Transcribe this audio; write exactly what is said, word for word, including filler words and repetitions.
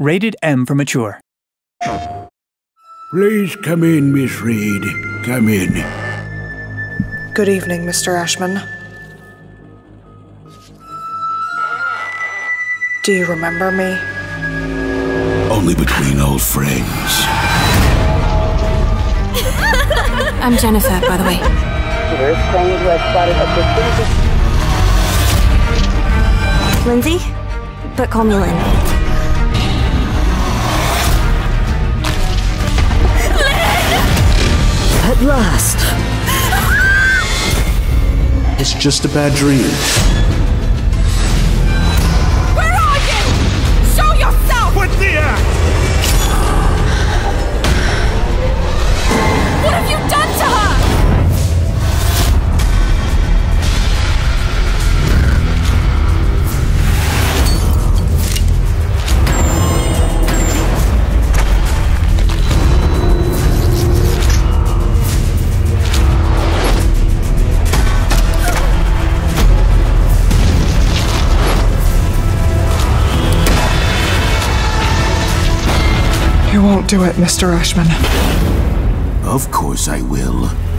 Rated M for mature. Please come in, Miss Reed. Come in. Good evening, Mister Ashman. Do you remember me? Only between old friends. I'm Jennifer, by the way. Lindsay? But call me Lynn. At last. It's just a bad dream. Where are you? Show yourself! What the act? What have you done to her? You won't do it, Mister Ashman. Of course I will.